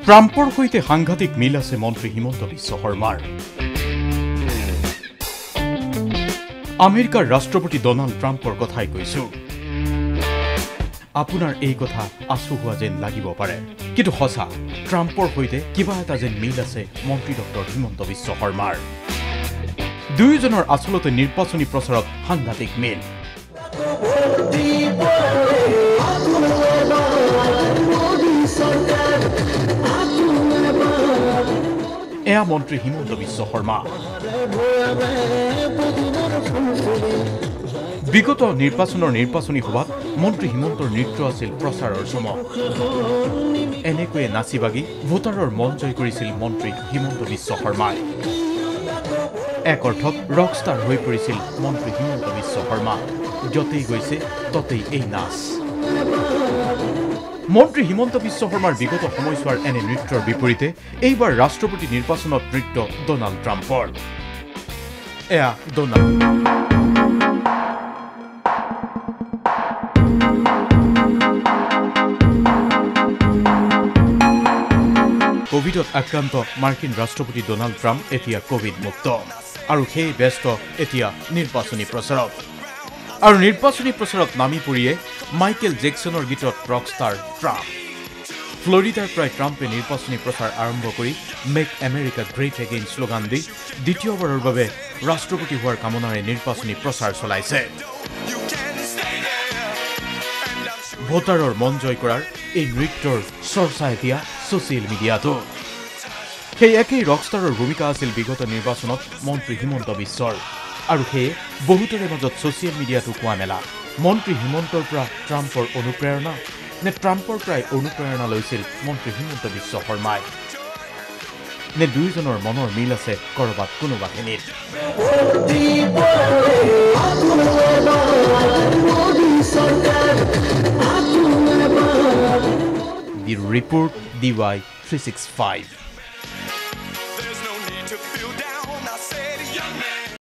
ট্ৰাম্পৰ সৈতে সাংঘাতিক মিল আছে মন্ত্ৰী হিমন্ত বিশ্ব শৰ্মাৰ। আমেৰিকাৰ ৰাষ্ট্ৰপতি ডনাল্ড ট্ৰাম্পৰ কথাই কৈছো। আপোনাৰ এই কথা আচু হোৱা যেন লাগিব পাৰে, কিন্তু সঁচা ট্ৰাম্পৰ সৈতে কিবা এটা যেন মিল আছে মন্ত্ৰী ডক্টৰ হিমন্ত বিশ্ব শৰ্মাৰ। দুয়োজনৰ আচলতে নিৰ্বাচনী প্ৰচাৰত সাংঘাতিক মিল। এয়া মন্ত্ৰী হিমন্ত বিশ্ব শৰ্মা। বিগত নিৰ্বাচনৰ নিৰ্বাচনী সভাত মন্ত্ৰী হিমন্তৰ নৃত্য আছিল প্ৰচাৰৰ চমক। এনেকৈয়ে নাচি বাগি ভোটাৰৰ মন জয় কৰিছিল মন্ত্ৰী হিমন্ত বিশ্ব শৰ্মাই। এক অৰ্থত ৰকষ্টাৰ হৈ পৰিছিল মন্ত্ৰী হিমন্ত বিশ্ব শৰ্মা। যতেই গৈছে ততেই এই নাচ। মন্ত্ৰী হিমন্ত বিশ্ব শৰ্মাৰ বিগত সময়ছোৱাৰ এনে নৃত্যৰ বিপৰীতে এইবাৰ ৰাষ্ট্ৰপতি নিৰ্বাচনত নৃত্য ডনাল্ড ট্ৰাম্পৰ। এয়া ডনাল্ড। কোভিডত আক্ৰান্ত মাৰ্কিন ৰাষ্ট্ৰপতি ডনাল্ড ট্ৰাম্প এতিয়া কোভিড মুক্ত আৰু সেই ব্যস্ত এতিয়া নিৰ্বাচনী প্ৰচাৰত। আৰু নিৰ্বাচনী প্ৰচাৰত নামি পৰিয়ে মাইকেল জেকছনৰ গীতত ৰকষ্টাৰ ট্ৰাম্প। ফ্লৰিডাৰ পৰাই ট্ৰাম্পে নিৰ্বাচনী প্ৰচাৰ আৰম্ভ কৰি make America great again slogan দি দ্বিতীয়বাৰৰ বাবে ৰাষ্ট্ৰপতি হোৱাৰ কামনাৰে নিৰ্বাচনী প্ৰচাৰ চলাইছে। ভোটাৰৰ মন জয় কৰাৰ এই নৃত্যৰ চৰ্চা এতিয়া ছচিয়েল মিডিয়াতো। সেই একেই ৰকষ্টাৰৰ ভূমিকা আছিল বিগত নিৰ্বাচনত মন্ত্ৰী হিমন্ত বিশ্বৰ। আৰু সেয়ে বহুতৰে মাজত ছচিয়েল মিডিয়াটো কোৱা মেলা, মন্ত্ৰী হিমন্তৰ পৰা ট্ৰাম্পৰ অনুপ্ৰেৰণা নে ট্ৰাম্পৰ পৰাই অনুপ্ৰেৰণা লৈছিল মন্ত্ৰী হিমন্ত বিশ্ব শৰ্মাই, নে দুয়োজনৰ মনৰ মিল আছে কৰবাত কোনোবাখিনিত। The report DY 365